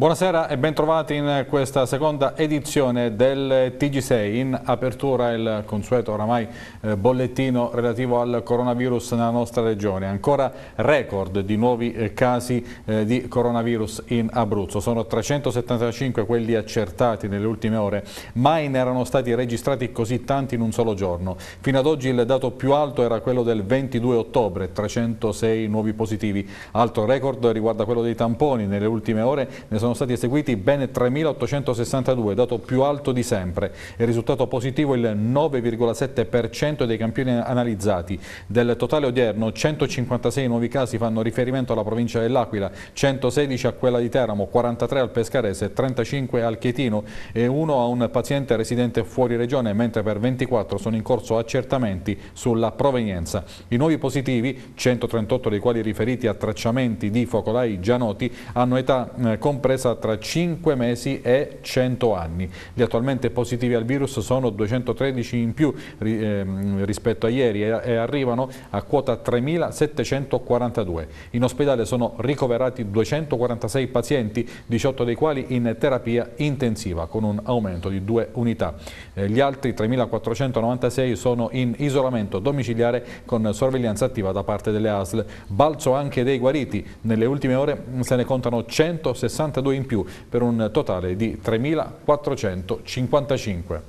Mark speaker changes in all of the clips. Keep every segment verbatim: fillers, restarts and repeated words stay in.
Speaker 1: Buonasera e bentrovati in questa seconda edizione del T G sei. In apertura il consueto oramai eh, bollettino relativo al coronavirus nella nostra regione. Ancora record di nuovi eh, casi eh, di coronavirus in Abruzzo. Sono trecentosettantacinque quelli accertati nelle ultime ore. Mai ne erano stati registrati così tanti in un solo giorno. Fino ad oggi il dato più alto era quello del ventidue ottobre, trecentosei nuovi positivi. Altro record riguarda quello dei tamponi. Nelle ultime ore ne sono stati eseguiti ben tremilaottocentosessantadue, dato più alto di sempre. Il risultato positivo il nove virgola sette per cento dei campioni analizzati. Del totale odierno, centocinquantasei nuovi casi fanno riferimento alla provincia dell'Aquila, centosedici a quella di Teramo, quarantatré al Pescarese, trentacinque al Chietino e uno a un paziente residente fuori regione, mentre per ventiquattro sono in corso accertamenti sulla provenienza. I nuovi positivi, centotrentotto dei quali riferiti a tracciamenti di focolai già noti, hanno età eh, compresa tra cinque mesi e cento anni. Gli attualmente positivi al virus sono duecentotredici in più eh, rispetto a ieri e, e arrivano a quota tremilasettecentoquarantadue. In ospedale sono ricoverati duecentoquarantasei pazienti, diciotto dei quali in terapia intensiva, con un aumento di due unità. Eh, gli altri tremilaquattrocentonovantasei sono in isolamento domiciliare con sorveglianza attiva da parte delle A S L. Balzo anche dei guariti. Nelle ultime ore se ne contano centosessantadue in più, per un totale di tremilaquattrocentocinquantacinque.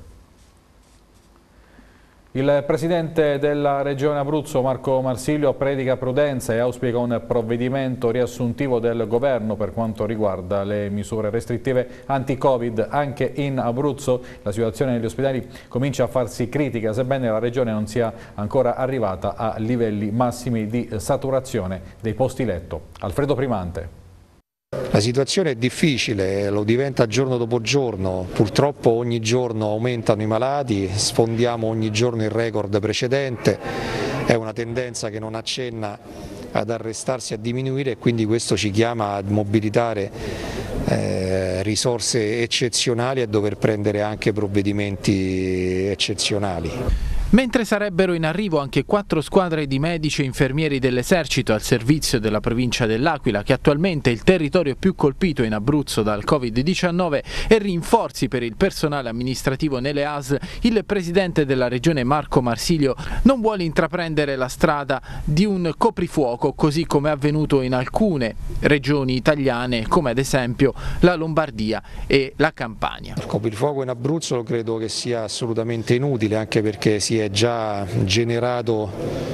Speaker 1: Il presidente della Regione Abruzzo, Marco Marsilio, predica prudenza e auspica un provvedimento riassuntivo del governo per quanto riguarda le misure restrittive anti-Covid. Anche in Abruzzo la situazione negli ospedali comincia a farsi critica, sebbene la Regione non sia ancora arrivata a livelli massimi di saturazione dei posti letto. Alfredo Primante.
Speaker 2: La situazione è difficile, lo diventa giorno dopo giorno, purtroppo ogni giorno aumentano i malati, sfondiamo ogni giorno il record precedente, è una tendenza che non accenna ad arrestarsi, a diminuire e quindi questo ci chiama a mobilitare eh, risorse eccezionali e a dover prendere anche provvedimenti eccezionali.
Speaker 3: Mentre sarebbero in arrivo anche quattro squadre di medici e infermieri dell'esercito al servizio della provincia dell'Aquila, che attualmente è il territorio più colpito in Abruzzo dal Covid diciannove, e rinforzi per il personale amministrativo nelle A S L, il presidente della regione Marco Marsilio non vuole intraprendere la strada di un coprifuoco, così come è avvenuto in alcune regioni italiane, come ad esempio la Lombardia e la Campania.
Speaker 2: Il coprifuoco in Abruzzo lo credo che sia assolutamente inutile, anche perché si è è già generato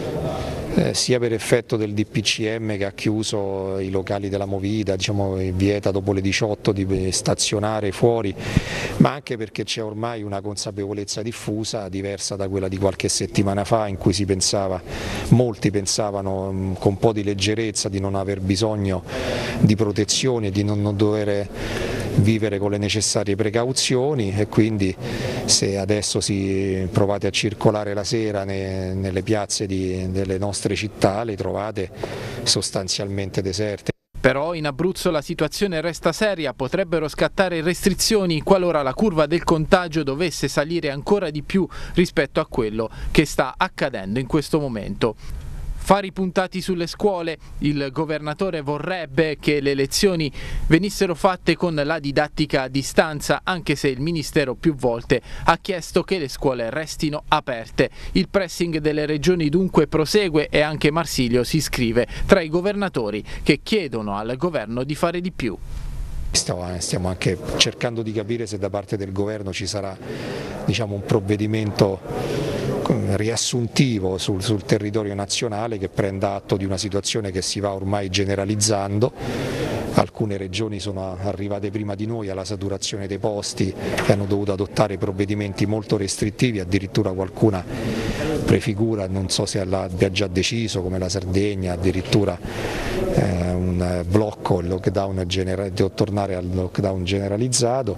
Speaker 2: eh, sia per effetto del D P C M che ha chiuso i locali della movida, diciamo, vieta dopo le diciotto di stazionare fuori, ma anche perché c'è ormai una consapevolezza diffusa diversa da quella di qualche settimana fa, in cui si pensava, molti pensavano mh, con un po' di leggerezza di non aver bisogno di protezione, di non, non dover vivere con le necessarie precauzioni, e quindi se adesso si provate a circolare la sera ne, nelle piazze di, delle nostre città, le trovate sostanzialmente deserte.
Speaker 3: Però in Abruzzo la situazione resta seria, potrebbero scattare restrizioni qualora la curva del contagio dovesse salire ancora di più rispetto a quello che sta accadendo in questo momento. Fari puntati sulle scuole, il governatore vorrebbe che le lezioni venissero fatte con la didattica a distanza, anche se il Ministero più volte ha chiesto che le scuole restino aperte. Il pressing delle regioni dunque prosegue e anche Marsilio si iscrive tra i governatori che chiedono al governo di fare di più.
Speaker 2: Stiamo anche cercando di capire se da parte del governo ci sarà, diciamo, un provvedimento riassuntivo sul, sul territorio nazionale che prenda atto di una situazione che si va ormai generalizzando. Alcune regioni sono arrivate prima di noi alla saturazione dei posti e hanno dovuto adottare provvedimenti molto restrittivi, addirittura qualcuna prefigura, non so se l'abbia già deciso, come la Sardegna, addirittura eh, un blocco, il lockdown genera- tornare al lockdown generalizzato.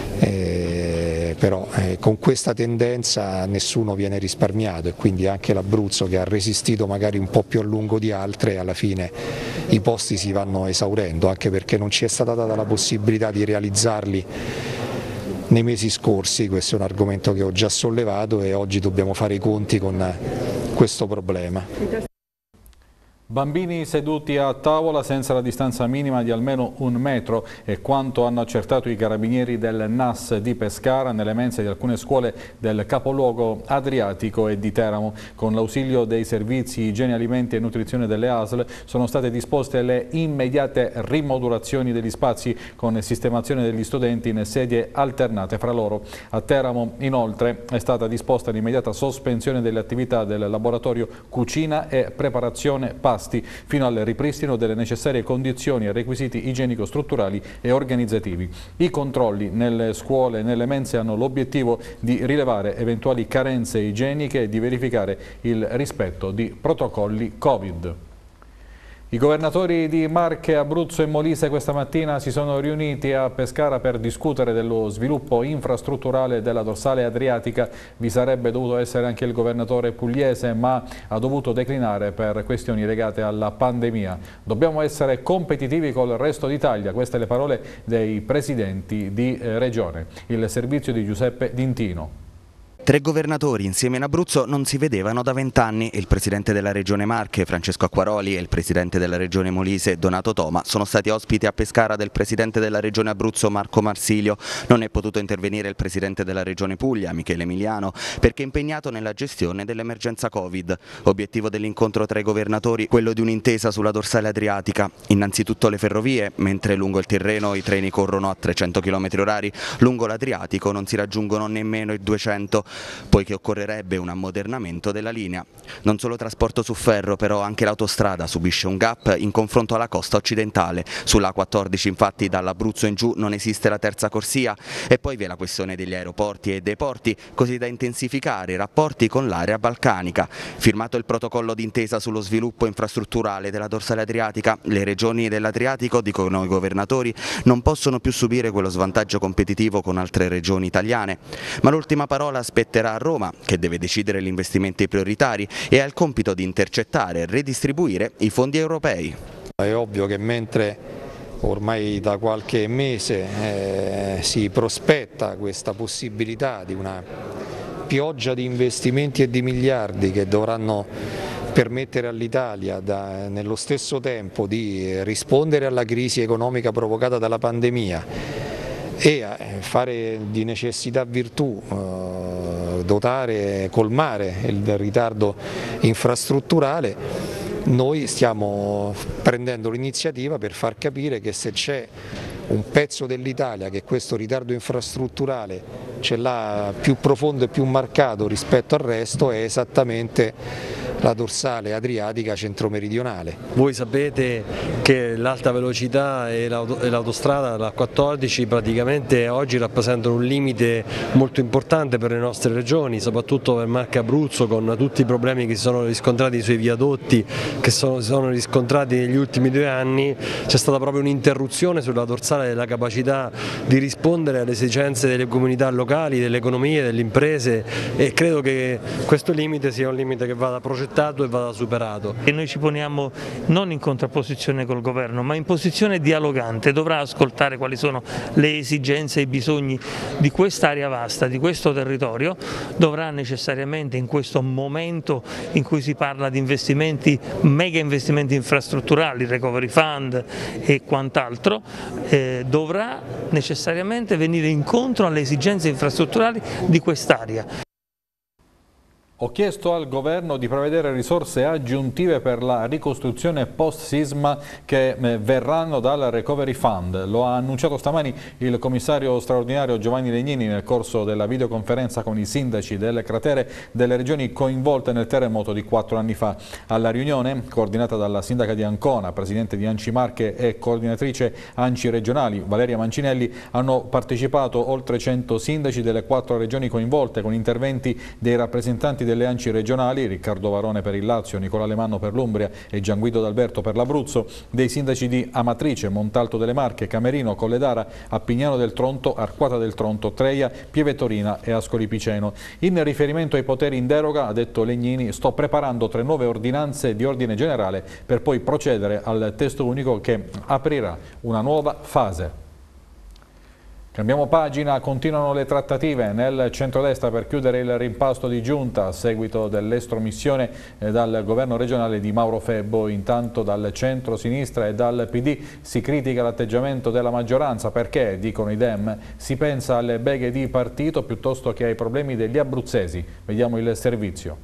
Speaker 2: Eh, però eh, con questa tendenza nessuno viene risparmiato, e quindi anche l'Abruzzo, che ha resistito magari un po' più a lungo di altre, alla fine i posti si vanno esaurendo, anche perché non ci è stata data la possibilità di realizzarli nei mesi scorsi. Questo è un argomento che ho già sollevato e oggi dobbiamo fare i conti con questo problema.
Speaker 1: Bambini seduti a tavola senza la distanza minima di almeno un metro è quanto hanno accertato i carabinieri del N A S di Pescara nelle mense di alcune scuole del capoluogo adriatico e di Teramo. Con l'ausilio dei servizi igiene, alimenti e nutrizione delle A S L sono state disposte le immediate rimodulazioni degli spazi con sistemazione degli studenti in sedie alternate fra loro. A Teramo inoltre è stata disposta l'immediata sospensione delle attività del laboratorio cucina e preparazione pasta fino al ripristino delle necessarie condizioni e requisiti igienico-strutturali e organizzativi. I controlli nelle scuole e nelle mense hanno l'obiettivo di rilevare eventuali carenze igieniche e di verificare il rispetto di protocolli Covid. I governatori di Marche, Abruzzo e Molise questa mattina si sono riuniti a Pescara per discutere dello sviluppo infrastrutturale della dorsale adriatica. Vi sarebbe dovuto essere anche il governatore pugliese, ma ha dovuto declinare per questioni legate alla pandemia. Dobbiamo essere competitivi col resto d'Italia, queste le parole dei presidenti di regione. Il servizio di Giuseppe D'Intino.
Speaker 4: Tre governatori insieme in Abruzzo non si vedevano da vent'anni. Il presidente della regione Marche, Francesco Acquaroli, e il presidente della regione Molise, Donato Toma, sono stati ospiti a Pescara del presidente della regione Abruzzo, Marco Marsilio. Non è potuto intervenire il presidente della regione Puglia, Michele Emiliano, perché è impegnato nella gestione dell'emergenza Covid. Obiettivo dell'incontro tra i governatori, quello di un'intesa sulla dorsale adriatica. Innanzitutto le ferrovie, mentre lungo il Tirreno i treni corrono a trecento chilometri orari, lungo l'Adriatico non si raggiungono nemmeno i duecento. Poiché occorrerebbe un ammodernamento della linea. Non solo trasporto su ferro, però anche l'autostrada subisce un gap in confronto alla costa occidentale. Sulla A quattordici infatti dall'Abruzzo in giù non esiste la terza corsia e poi vi è la questione degli aeroporti e dei porti, così da intensificare i rapporti con l'area balcanica. Firmato il protocollo d'intesa sullo sviluppo infrastrutturale della dorsale adriatica, le regioni dell'Adriatico, dicono i governatori, non possono più subire quello svantaggio competitivo con altre regioni italiane. Ma l'ultima parola spetta a Roma, che deve decidere gli investimenti prioritari e ha il compito di intercettare e redistribuire i fondi europei.
Speaker 2: È ovvio che mentre ormai da qualche mese eh, si prospetta questa possibilità di una pioggia di investimenti e di miliardi che dovranno permettere all'Italia nello stesso tempo di rispondere alla crisi economica provocata dalla pandemia e fare di necessità virtù, eh, dotare, colmare il ritardo infrastrutturale, noi stiamo prendendo l'iniziativa per far capire che se c'è un pezzo dell'Italia che questo ritardo infrastrutturale ce l'ha più profondo e più marcato rispetto al resto, è esattamente la dorsale adriatica centro-meridionale.
Speaker 5: Voi sapete che l'alta velocità e l'autostrada, la A quattordici, praticamente oggi rappresentano un limite molto importante per le nostre regioni, soprattutto per Marche e Abruzzo, con tutti i problemi che si sono riscontrati sui viadotti, che sono, si sono riscontrati negli ultimi due anni. C'è stata proprio un'interruzione sulla dorsale della capacità di rispondere alle esigenze delle comunità locali, delle economie, delle imprese, e credo che questo limite sia un limite che vada progettato e vada superato.
Speaker 6: E noi ci poniamo non in contrapposizione col governo, ma in posizione dialogante. Dovrà ascoltare quali sono le esigenze e i bisogni di quest'area vasta, di questo territorio, dovrà necessariamente in questo momento in cui si parla di investimenti, mega investimenti infrastrutturali, recovery fund e quant'altro, eh, dovrà necessariamente venire incontro alle esigenze infrastrutturali di quest'area.
Speaker 1: Ho chiesto al governo di prevedere risorse aggiuntive per la ricostruzione post-sisma che verranno dal Recovery Fund. Lo ha annunciato stamani il commissario straordinario Giovanni Legnini nel corso della videoconferenza con i sindaci delle cratere delle regioni coinvolte nel terremoto di quattro anni fa. Alla riunione, coordinata dalla sindaca di Ancona, presidente di Anci Marche e coordinatrice Anci regionali Valeria Mancinelli, hanno partecipato oltre cento sindaci delle quattro regioni coinvolte con interventi dei rappresentanti delle Anci regionali, Riccardo Varone per il Lazio, Nicola Lemanno per l'Umbria e Gianguido D'Alberto per l'Abruzzo, dei sindaci di Amatrice, Montalto delle Marche, Camerino, Colledara, Appignano del Tronto, Arquata del Tronto, Treia, Pieve Torina e Ascoli Piceno. In riferimento ai poteri in deroga, ha detto Legnini, sto preparando tre nuove ordinanze di ordine generale per poi procedere al testo unico che aprirà una nuova fase. Cambiamo pagina, continuano le trattative nel centrodestra per chiudere il rimpasto di giunta a seguito dell'estromissione dal governo regionale di Mauro Febbo. Intanto dal centro-sinistra e dal P D si critica l'atteggiamento della maggioranza perché, dicono i Dem, si pensa alle beghe di partito piuttosto che ai problemi degli abruzzesi. Vediamo il servizio.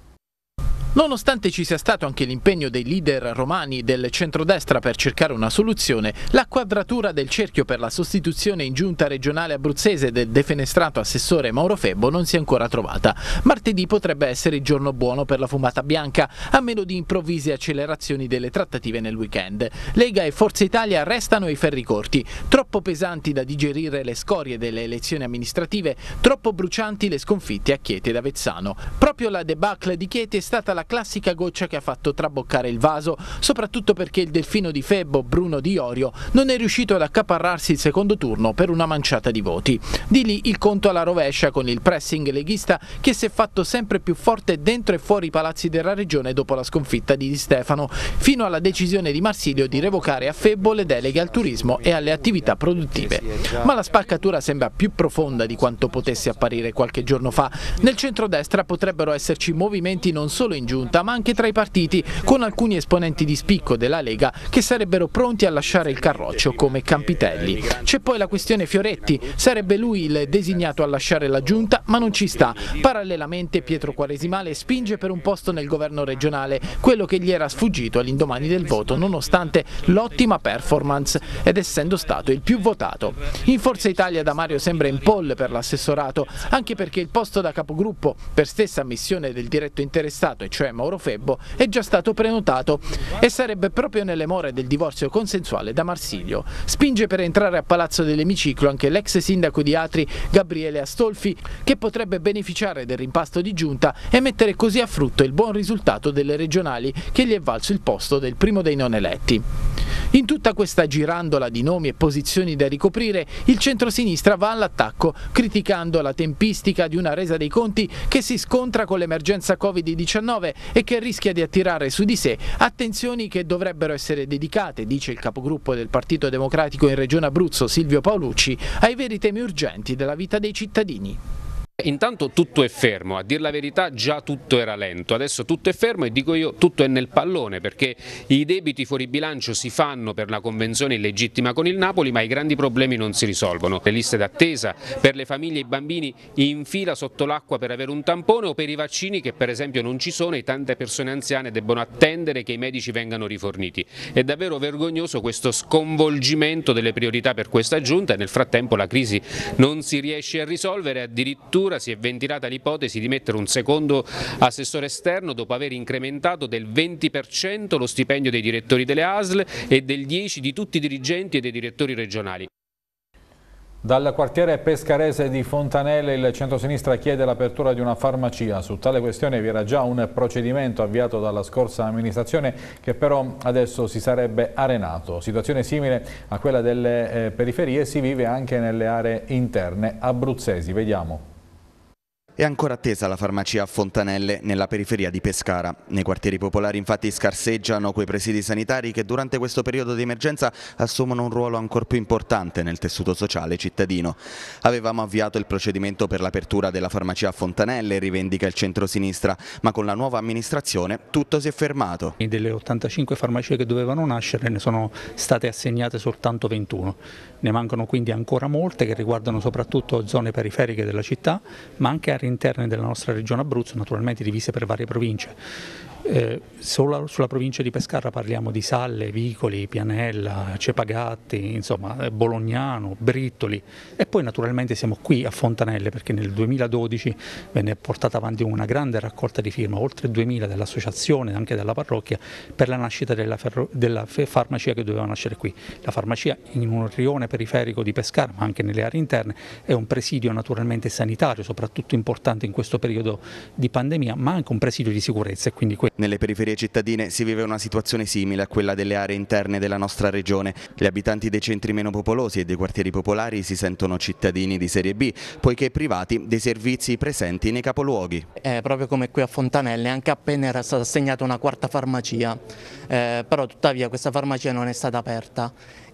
Speaker 3: Nonostante ci sia stato anche l'impegno dei leader romani del centrodestra per cercare una soluzione, la quadratura del cerchio per la sostituzione in giunta regionale abruzzese del defenestrato assessore Mauro Febbo non si è ancora trovata. Martedì potrebbe essere il giorno buono per la fumata bianca, a meno di improvvise accelerazioni delle trattative nel weekend. Lega e Forza Italia restano ai ferri corti, troppo pesanti da digerire le scorie delle elezioni amministrative, troppo brucianti le sconfitte a Chieti ed Avezzano. Proprio la debacle di Chieti è stata la classica goccia che ha fatto traboccare il vaso, soprattutto perché il delfino di Febbo, Bruno Di Iorio, non è riuscito ad accaparrarsi il secondo turno per una manciata di voti. Di lì il conto alla rovescia con il pressing leghista che si è fatto sempre più forte dentro e fuori i palazzi della regione dopo la sconfitta di Di Stefano, fino alla decisione di Marsilio di revocare a Febbo le deleghe al turismo e alle attività produttive. Ma la spaccatura sembra più profonda di quanto potesse apparire qualche giorno fa. Nel centrodestra potrebbero esserci movimenti non solo in giunta ma anche tra i partiti, con alcuni esponenti di spicco della Lega che sarebbero pronti a lasciare il carroccio come Campitelli. C'è poi la questione Fioretti, sarebbe lui il designato a lasciare la giunta ma non ci sta. Parallelamente Pietro Quaresimale spinge per un posto nel governo regionale, quello che gli era sfuggito all'indomani del voto nonostante l'ottima performance ed essendo stato il più votato. In Forza Italia Da Mario sembra in pole per l'assessorato, anche perché il posto da capogruppo, per stessa ammissione del diretto interessato, e cioè Mauro Febbo, è già stato prenotato e sarebbe proprio nelle more del divorzio consensuale da Marsilio. Spinge per entrare a Palazzo dell'Emiciclo anche l'ex sindaco di Atri Gabriele Astolfi, che potrebbe beneficiare del rimpasto di giunta e mettere così a frutto il buon risultato delle regionali che gli è valso il posto del primo dei non eletti. In tutta questa girandola di nomi e posizioni da ricoprire, il centrosinistra va all'attacco, criticando la tempistica di una resa dei conti che si scontra con l'emergenza Covid diciannove e che rischia di attirare su di sé attenzioni che dovrebbero essere dedicate, dice il capogruppo del Partito Democratico in Regione Abruzzo Silvio Paolucci, ai veri temi urgenti della vita dei cittadini.
Speaker 7: Intanto tutto è fermo, a dir la verità già tutto era lento, adesso tutto è fermo e dico io tutto è nel pallone perché i debiti fuori bilancio si fanno per la convenzione illegittima con il Napoli ma i grandi problemi non si risolvono. Le liste d'attesa per le famiglie e i bambini in fila sotto l'acqua per avere un tampone o per i vaccini che per esempio non ci sono e tante persone anziane debbono attendere che i medici vengano riforniti. È davvero vergognoso questo sconvolgimento delle priorità per questa giunta e nel frattempo la crisi non si riesce a risolvere, addirittura si è ventilata l'ipotesi di mettere un secondo assessore esterno dopo aver incrementato del venti per cento lo stipendio dei direttori delle A S L e del dieci per cento di tutti i dirigenti e dei direttori regionali.
Speaker 1: Dal quartiere pescarese di Fontanelle il centrosinistra chiede l'apertura di una farmacia. Su tale questione vi era già un procedimento avviato dalla scorsa amministrazione che però adesso si sarebbe arenato. Situazione simile a quella delle eh, periferie si vive anche nelle aree interne abruzzesi. Vediamo.
Speaker 4: È ancora attesa la farmacia a Fontanelle, nella periferia di Pescara. Nei quartieri popolari infatti scarseggiano quei presidi sanitari che durante questo periodo di emergenza assumono un ruolo ancora più importante nel tessuto sociale cittadino. Avevamo avviato il procedimento per l'apertura della farmacia a Fontanelle, rivendica il centrosinistra, ma con la nuova amministrazione tutto si è fermato.
Speaker 8: Delle ottantacinque farmacie che dovevano nascere ne sono state assegnate soltanto ventuno. Ne mancano quindi ancora molte che riguardano soprattutto zone periferiche della città, ma anche aree interne della nostra regione Abruzzo, naturalmente divise per varie province. Eh, solo sulla provincia di Pescara parliamo di Salle, Vicoli, Pianella, Cepagatti, insomma Bolognano, Brittoli e poi naturalmente siamo qui a Fontanelle perché nel duemiladodici venne portata avanti una grande raccolta di firme, oltre duemila dell'associazione e anche della parrocchia per la nascita della, della farmacia che doveva nascere qui. La farmacia in un rione periferico di Pescara ma anche nelle aree interne è un presidio naturalmente sanitario, soprattutto importante in questo periodo di pandemia, ma anche un presidio di sicurezza e quindi
Speaker 4: Nelle periferie cittadine si vive una situazione simile a quella delle aree interne della nostra regione. Gli abitanti dei centri meno popolosi e dei quartieri popolari si sentono cittadini di serie B, poiché privati dei servizi presenti nei capoluoghi.
Speaker 9: Eh, proprio come qui a Fontanelle, anche appena era stata assegnata una quarta farmacia, eh, però tuttavia questa farmacia non è stata aperta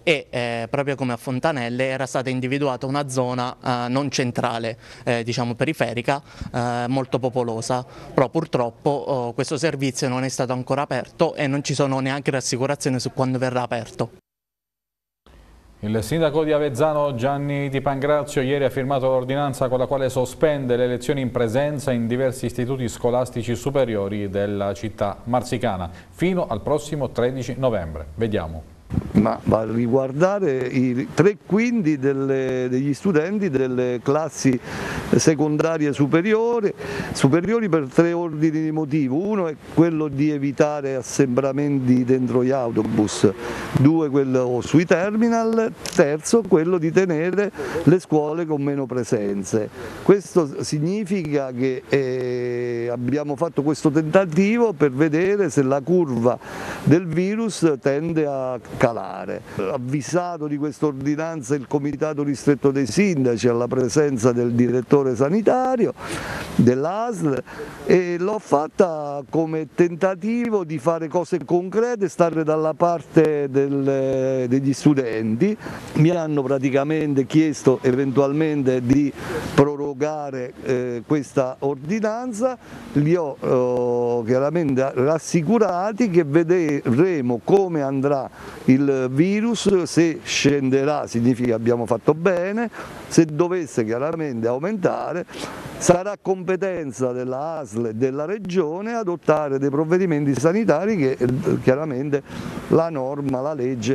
Speaker 9: e eh, proprio come a Fontanelle era stata individuata una zona eh, non centrale, eh, diciamo periferica, eh, molto popolosa, però purtroppo oh, questo servizio non è stato ancora aperto e non ci sono neanche rassicurazioni su quando verrà aperto.
Speaker 1: Il sindaco di Avezzano Gianni Di Pangrazio ieri ha firmato l'ordinanza con la quale sospende le lezioni in presenza in diversi istituti scolastici superiori della città marsicana fino al prossimo tredici novembre. Vediamo.
Speaker 10: Ma va a riguardare i tre quinti delle, degli studenti delle classi secondarie superiori, superiori per tre ordini di motivo. Uno è quello di evitare assembramenti dentro gli autobus, due quello sui terminal, terzo quello di tenere le scuole con meno presenze. Questo significa che eh, abbiamo fatto questo tentativo per vedere se la curva del virus tende a calare. Avvisato di questa ordinanza il comitato ristretto dei sindaci alla presenza del direttore sanitario dell'A S L e l'ho fatta come tentativo di fare cose concrete, stare dalla parte del, degli studenti. Mi hanno praticamente chiesto eventualmente di prorogare eh, questa ordinanza, li ho eh, chiaramente rassicurati che vedremo come andrà il virus, se scenderà significa abbiamo fatto bene, se dovesse chiaramente aumentare sarà competenza della A S L e della Regione adottare dei provvedimenti sanitari che chiaramente la norma, la legge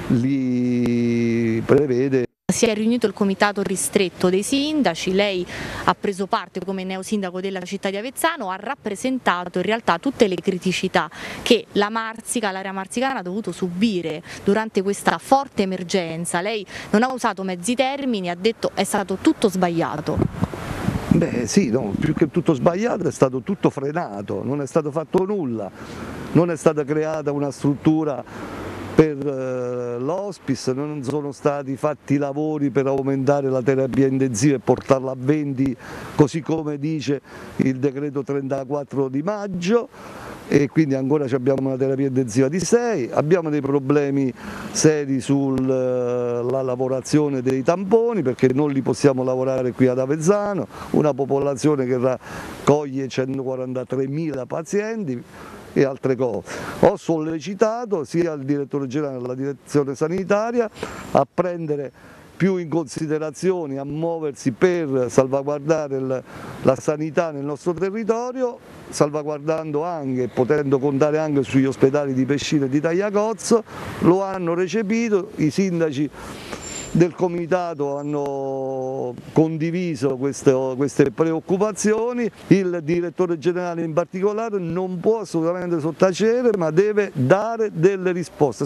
Speaker 10: li prevede.
Speaker 11: Si è riunito il comitato ristretto dei sindaci, lei ha preso parte come neosindaco della città di Avezzano, ha rappresentato in realtà tutte le criticità che la Marsica, l'area marsicana ha dovuto subire durante questa forte emergenza. Lei non ha usato mezzi termini, ha detto è stato tutto sbagliato.
Speaker 10: Beh sì, no, più che tutto sbagliato è stato tutto frenato, non è stato fatto nulla, non è stata creata una struttura per l'hospice, non sono stati fatti lavori per aumentare la terapia intensiva e portarla a venti così come dice il decreto trentaquattro di maggio, e quindi ancora abbiamo una terapia intensiva di sei, abbiamo dei problemi seri sulla lavorazione dei tamponi perché non li possiamo lavorare qui ad Avezzano, una popolazione che raccoglie centoquarantatremila pazienti e altre cose. Ho sollecitato sia il direttore generale della direzione sanitaria a prendere più in considerazione, a muoversi per salvaguardare il, la sanità nel nostro territorio, salvaguardando anche, potendo contare anche sugli ospedali di Pescina e di Tagliacozzo. Lo hanno recepito, i sindaci del comitato hanno condiviso queste, queste preoccupazioni, il direttore generale in particolare non può assolutamente sottacere ma deve dare delle risposte.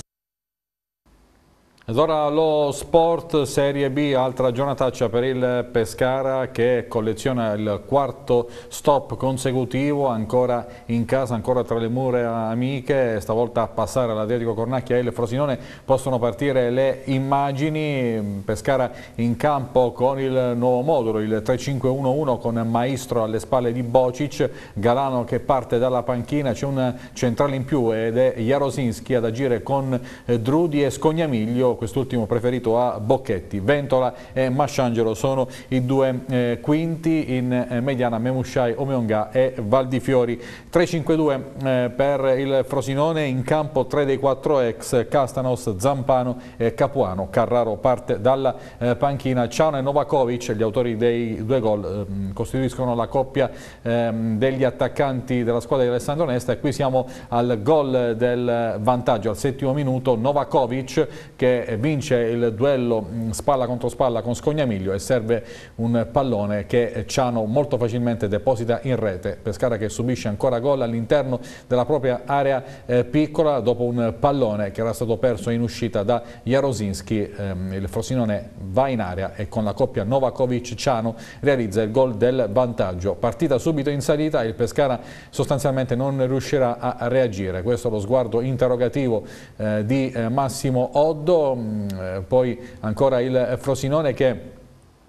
Speaker 1: Ed ora lo sport, Serie B, altra giornataccia per il Pescara che colleziona il quarto stop consecutivo, ancora in casa, ancora tra le mura amiche, stavolta a passare all'Atletico Cornacchia e il Frosinone. Possono partire le immagini, Pescara in campo con il nuovo modulo, il tre cinque uno uno con Maestro alle spalle di Bocic, Galano che parte dalla panchina, c'è un centrale in più ed è Jarosinski ad agire con Drudi e Scognamiglio, quest'ultimo preferito a Bocchetti. Ventola e Masciangelo sono i due eh, quinti, in eh, mediana Memusciai, Omeonga e Valdifiori. tre cinque due eh, per il Frosinone, in campo tre dei quattro ex, Castanos, Zampano e Capuano. Carraro parte dalla eh, panchina, Ciano e Novakovic, gli autori dei due gol, eh, costituiscono la coppia eh, degli attaccanti della squadra di Alessandro Nesta, e qui siamo al gol del vantaggio al settimo minuto. Novakovic che vince il duello spalla contro spalla con Scognamiglio e serve un pallone che Ciano molto facilmente deposita in rete. Pescara che subisce ancora gol all'interno della propria area eh, piccola dopo un pallone che era stato perso in uscita da Jarosinski. ehm, il Frosinone va in area e con la coppia Novakovic-Ciano realizza il gol del vantaggio. Partita subito in salita, il Pescara sostanzialmente non riuscirà a reagire. Questo è lo sguardo interrogativo eh, di eh, Massimo Oddo. Poi ancora il Frosinone che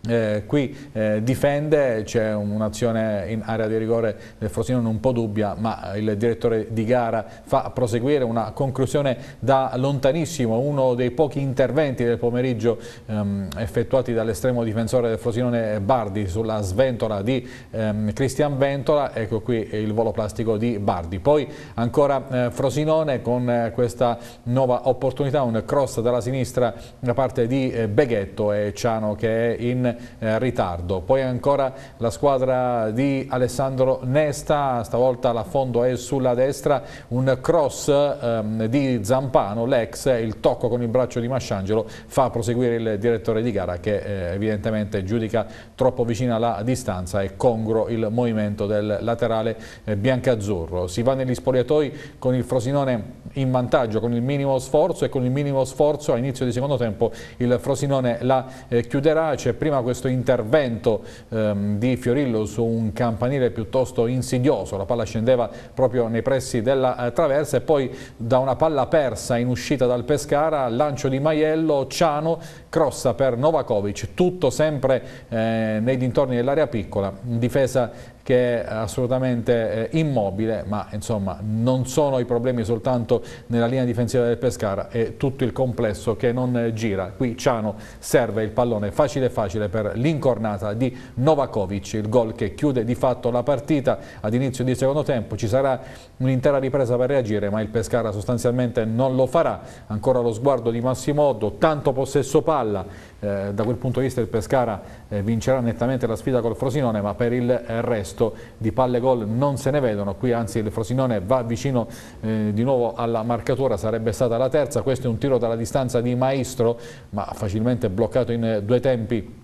Speaker 1: Eh, qui eh, difende, c'è un'azione in area di rigore del Frosinone un po' dubbia, ma il direttore di gara fa proseguire una conclusione da lontanissimo, uno dei pochi interventi del pomeriggio ehm, effettuati dall'estremo difensore del Frosinone Bardi sulla sventola di ehm, Cristian Ventola. Ecco qui il volo plastico di Bardi. Poi ancora eh, Frosinone con eh, questa nuova opportunità, un cross dalla sinistra da parte di eh, Beghetto e Ciano che è in Eh, ritardo. Poi ancora la squadra di Alessandro Nesta, stavolta l'affondo è sulla destra, un cross ehm, di Zampano, l'ex, il tocco con il braccio di Masciangelo fa proseguire il direttore di gara che eh, evidentemente giudica troppo vicina la distanza e congruo il movimento del laterale eh, biancazzurro. Si va negli spogliatoi con il Frosinone in vantaggio con il minimo sforzo e con il minimo sforzo a inizio di secondo tempo il Frosinone la eh, chiuderà. C'è prima questo intervento ehm, di Fiorillo su un campanile piuttosto insidioso, la palla scendeva proprio nei pressi della eh, traversa e poi da una palla persa in uscita dal Pescara, lancio di Maiello, Ciano, crossa per Novakovic, tutto sempre eh, nei dintorni dell'area piccola, in difesa che è assolutamente eh, immobile, ma insomma non sono i problemi soltanto nella linea difensiva del Pescara, è tutto il complesso che non eh, gira. Qui Ciano serve il pallone facile facile per l'incornata di Novakovic, il gol che chiude di fatto la partita ad inizio di secondo tempo. Ci sarà un'intera ripresa per reagire, ma il Pescara sostanzialmente non lo farà. Ancora lo sguardo di Massimo Oddo, tanto possesso palla, eh, da quel punto di vista il Pescara eh, vincerà nettamente la sfida col Frosinone, ma per il eh, resto di palle gol non se ne vedono. Qui anzi il Frosinone va vicino eh, di nuovo alla marcatura, sarebbe stata la terza. Questo è un tiro dalla distanza di Maestro, ma facilmente bloccato in due tempi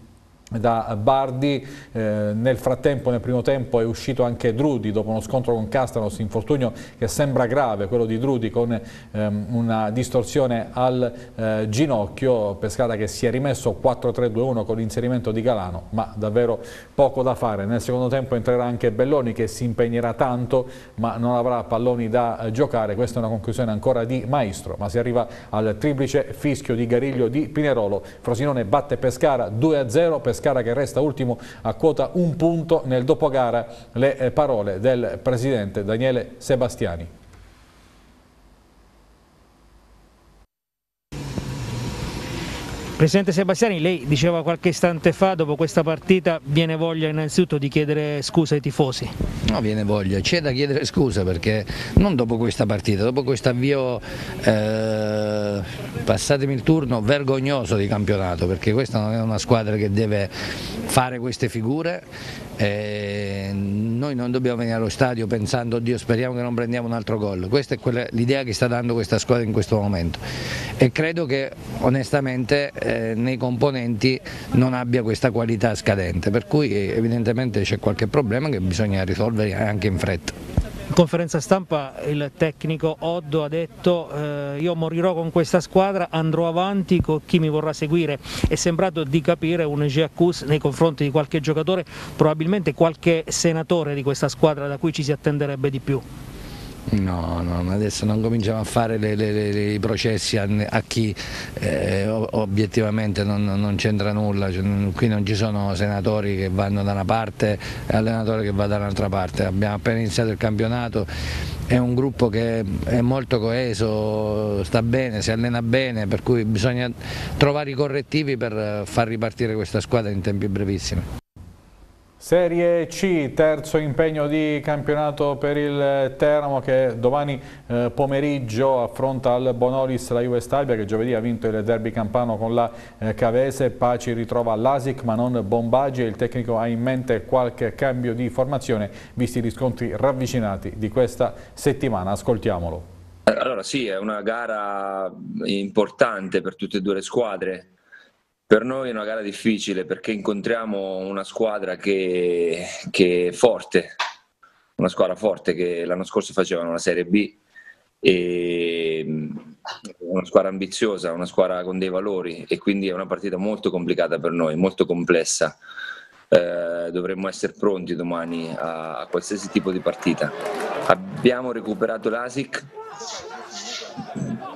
Speaker 1: da Bardi. Eh, nel frattempo, nel primo tempo, è uscito anche Drudi dopo uno scontro con Castanos, infortunio che sembra grave, quello di Drudi, con ehm, una distorsione al eh, ginocchio. Pescara che si è rimesso quattro tre due uno con l'inserimento di Galano, ma davvero poco da fare. Nel secondo tempo entrerà anche Belloni che si impegnerà tanto, ma non avrà palloni da eh, giocare. Questa è una conclusione ancora di Maestro, ma si arriva al triplice fischio di Gariglio di Pinerolo. Frosinone batte Pescara due a zero, Pescara che resta ultimo a quota un punto. Nel dopogara le parole del presidente Daniele Sebastiani.
Speaker 12: Presidente Sebastiani, lei diceva qualche istante fa, dopo questa partita viene voglia innanzitutto di chiedere scusa ai tifosi.
Speaker 13: No, viene voglia, c'è da chiedere scusa perché non dopo questa partita, dopo questo avvio, eh, passatemi il turno, vergognoso di campionato, perché questa non è una squadra che deve fare queste figure. Eh, noi non dobbiamo venire allo stadio pensando oddio speriamo che non prendiamo un altro gol, questa è l'idea che sta dando questa squadra in questo momento e credo che onestamente eh, nei componenti non abbia questa qualità scadente, per cui evidentemente c'è qualche problema che bisogna risolvere anche in fretta.
Speaker 12: In conferenza stampa il tecnico Oddo ha detto eh, io morirò con questa squadra, andrò avanti con chi mi vorrà seguire. È sembrato di capire un j'accuse nei confronti di qualche giocatore, probabilmente qualche senatore di questa squadra da cui ci si attenderebbe di più.
Speaker 13: No, no, adesso non cominciamo a fare le, le, le, i processi a, a chi eh, obiettivamente non, non c'entra nulla, qui non ci sono senatori che vanno da una parte e allenatori che vanno da un'altra parte, abbiamo appena iniziato il campionato, è un gruppo che è molto coeso, sta bene, si allena bene, per cui bisogna trovare i correttivi per far ripartire questa squadra in tempi brevissimi.
Speaker 1: Serie C, terzo impegno di campionato per il Teramo che domani eh, pomeriggio affronta al Bonolis la Juve Stabia, che giovedì ha vinto il derby campano con la eh, Cavese. Paci ritrova Lasic ma non Bombaggi e il tecnico ha in mente qualche cambio di formazione visti i riscontri ravvicinati di questa settimana. Ascoltiamolo.
Speaker 14: Allora sì, è una gara importante per tutte e due le squadre. Per noi è una gara difficile perché incontriamo una squadra che, che è forte, una squadra forte che l'anno scorso facevano la Serie B, e una squadra ambiziosa, una squadra con dei valori e quindi è una partita molto complicata per noi, molto complessa. Eh, dovremmo essere pronti domani a, a qualsiasi tipo di partita. Abbiamo recuperato l'Asic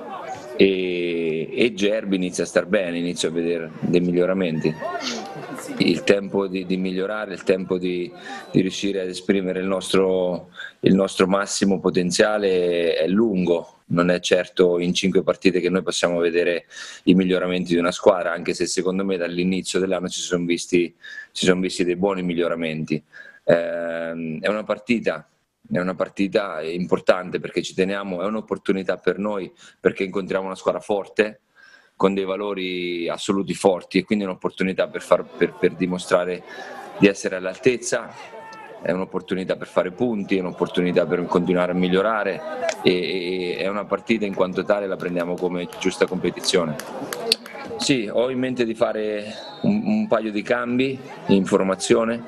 Speaker 14: e, e Gerbi inizia a star bene, inizio a vedere dei miglioramenti. il tempo di, di migliorare, il tempo di, di riuscire ad esprimere il nostro, il nostro massimo potenziale è lungo. Non è certo in cinque partite che noi possiamo vedere i miglioramenti di una squadra, anche se secondo me dall'inizio dell'anno ci sono visti, ci sono visti dei buoni miglioramenti. Eh, è una partita, è una partita importante perché ci teniamo, è un'opportunità per noi perché incontriamo una squadra forte con dei valori assoluti forti e quindi è un'opportunità per, far, per, per dimostrare di essere all'altezza. È un'opportunità per fare punti, è un'opportunità per continuare a migliorare e, e è una partita in quanto tale la prendiamo come giusta competizione. Sì, ho in mente di fare un, un paio di cambi in formazione,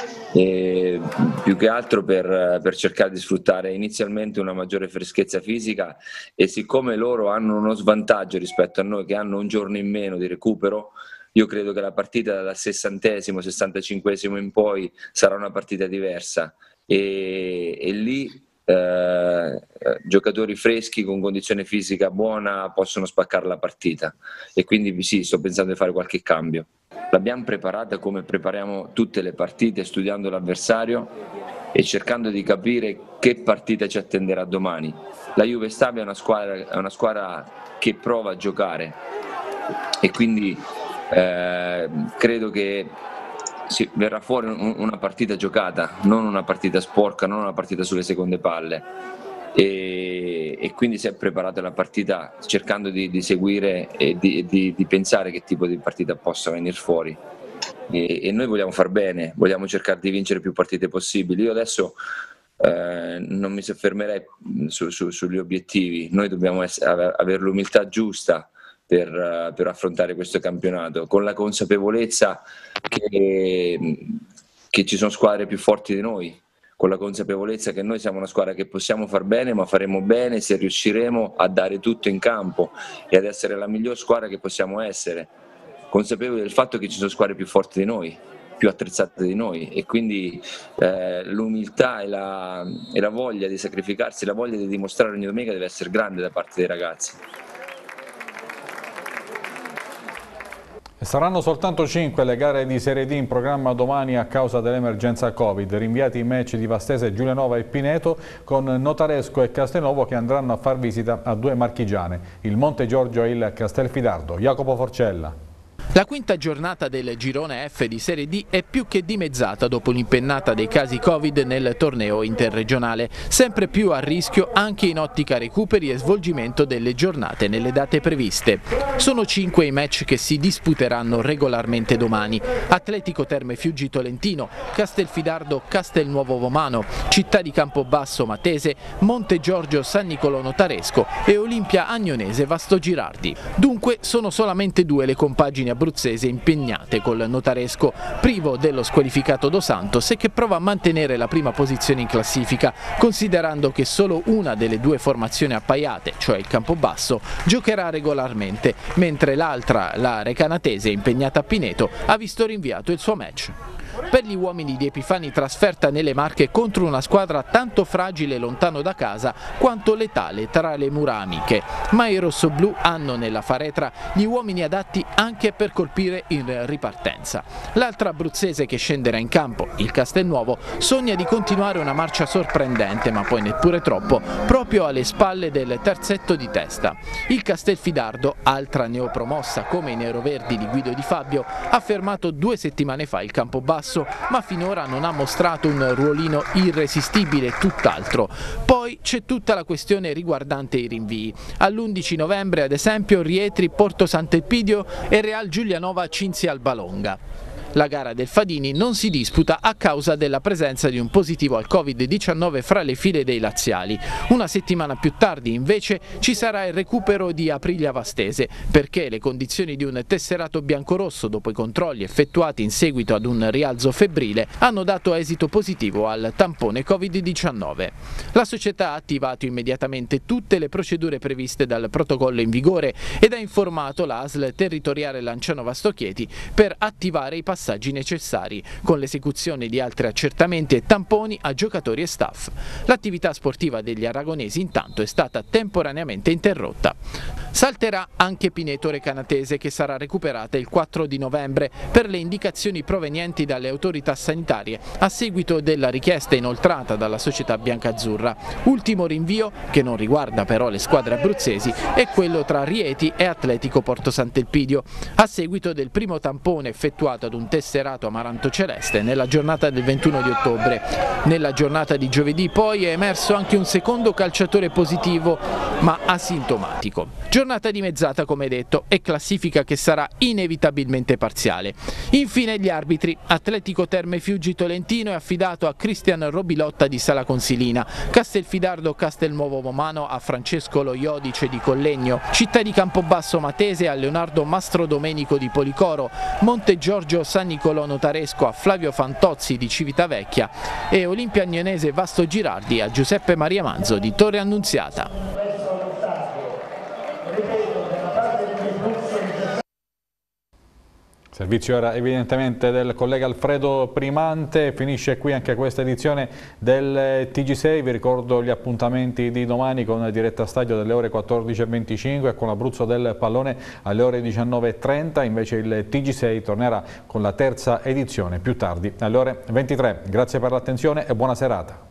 Speaker 14: e più che altro per, per cercare di sfruttare inizialmente una maggiore freschezza fisica e siccome loro hanno uno svantaggio rispetto a noi che hanno un giorno in meno di recupero, io credo che la partita dal sessantesimo, sessantacinquesimo in poi sarà una partita diversa e, e lì eh, giocatori freschi con condizione fisica buona possono spaccare la partita e quindi sì, sto pensando di fare qualche cambio. L'abbiamo preparata come prepariamo tutte le partite, studiando l'avversario e cercando di capire che partita ci attenderà domani. La Juve Stabia è una squadra, è una squadra che prova a giocare e quindi Eh, credo che sì, verrà fuori un, una partita giocata, non una partita sporca, non una partita sulle seconde palle e, e quindi si è preparata la partita cercando di, di seguire e di, di, di pensare che tipo di partita possa venire fuori e, e noi vogliamo far bene, vogliamo cercare di vincere più partite possibili. Io adesso eh, non mi soffermerei su, su, sugli obiettivi, noi dobbiamo essere, avere l'umiltà giusta Per, per affrontare questo campionato con la consapevolezza che, che ci sono squadre più forti di noi, con la consapevolezza che noi siamo una squadra che possiamo far bene, ma faremo bene se riusciremo a dare tutto in campo e ad essere la miglior squadra che possiamo essere, consapevoli del fatto che ci sono squadre più forti di noi, più attrezzate di noi e quindi eh, l'umiltà e la, e la voglia di sacrificarsi, la voglia di dimostrare ogni domenica deve essere grande da parte dei ragazzi.
Speaker 1: Saranno soltanto cinque le gare di Serie D in programma domani a causa dell'emergenza Covid. Rinviati i match di Vastese, Giulianova e Pineto con Notaresco e Castelnuovo che andranno a far visita a due marchigiane, il Monte Giorgio e il Castelfidardo. Jacopo Forcella.
Speaker 3: La quinta giornata del girone F di Serie D è più che dimezzata dopo l'impennata dei casi Covid nel torneo interregionale, sempre più a rischio anche in ottica recuperi e svolgimento delle giornate nelle date previste. Sono cinque i match che si disputeranno regolarmente domani: Atletico Terme Fiuggi Tolentino, Castelfidardo Castelnuovo Vomano, Città di Campobasso Matese, Monte Giorgio San Nicolò Notaresco e Olimpia Agnonese Vasto Girardi. Dunque sono solamente due le compagini abruzzese impegnate col Notaresco, privo dello squalificato Dos Santos e che prova a mantenere la prima posizione in classifica, considerando che solo una delle due formazioni appaiate, cioè il Campobasso, giocherà regolarmente, mentre l'altra, la Recanatese, impegnata a Pineto, ha visto rinviato il suo match. Per gli uomini di Epifani trasferta nelle Marche contro una squadra tanto fragile lontano da casa quanto letale tra le mura amiche, ma i rossoblù hanno nella faretra gli uomini adatti anche per colpire in ripartenza. L'altra abruzzese che scenderà in campo, il Castelnuovo, sogna di continuare una marcia sorprendente, ma poi neppure troppo, proprio alle spalle del terzetto di testa. Il Castelfidardo, altra neopromossa come i neroverdi di Guido Di Fabio, ha fermato due settimane fa il Campobasso, ma finora non ha mostrato un ruolino irresistibile, tutt'altro. Poi c'è tutta la questione riguardante i rinvii. All'undici novembre, ad esempio, Rietri Porto Sant'Elpidio e Real Giulianova Cinzia Albalonga. La gara del Fadini non si disputa a causa della presenza di un positivo al Covid diciannove fra le file dei laziali. Una settimana più tardi, invece, ci sarà il recupero di Aprilia Vastese, perché le condizioni di un tesserato biancorosso, dopo i controlli effettuati in seguito ad un rialzo febbrile, hanno dato esito positivo al tampone Covid diciannove. La società ha attivato immediatamente tutte le procedure previste dal protocollo in vigore ed ha informato la A S L territoriale Lanciano Vasto Chieti per attivare i passaggi passaggi necessari, con l'esecuzione di altri accertamenti e tamponi a giocatori e staff. L'attività sportiva degli aragonesi intanto è stata temporaneamente interrotta. Salterà anche Pineto Recanatese, che sarà recuperata il quattro di novembre per le indicazioni provenienti dalle autorità sanitarie a seguito della richiesta inoltrata dalla società biancazzurra. Ultimo rinvio, che non riguarda però le squadre abruzzesi, è quello tra Rieti e Atletico Porto Sant'Elpidio, a seguito del primo tampone effettuato ad un tesserato amaranto celeste nella giornata del ventuno di ottobre. Nella giornata di giovedì poi è emerso anche un secondo calciatore positivo ma asintomatico. Giornata dimezzata, come detto, e classifica che sarà inevitabilmente parziale. Infine gli arbitri. Atletico Terme Fiuggi Tolentino è affidato a Cristian Robilotta di Sala Consilina, Castelfidardo Castelnuovo Momano a Francesco Lo Iodice di Collegno, Città di Campobasso Matese a Leonardo Mastrodomenico di Policoro, Monte Giorgio San Nicolò Notaresco a Flavio Fantozzi di Civitavecchia e Olimpia Agnonese Vasto Girardi a Giuseppe Maria Manzo di Torre Annunziata.
Speaker 1: Servizio era evidentemente del collega Alfredo Primante. Finisce qui anche questa edizione del T G sei. Vi ricordo gli appuntamenti di domani con diretta stadio delle ore quattordici e venticinque e con l'Abruzzo del pallone alle ore diciannove e trenta. Invece il T G sei tornerà con la terza edizione più tardi alle ore ventitré. Grazie per l'attenzione e buona serata.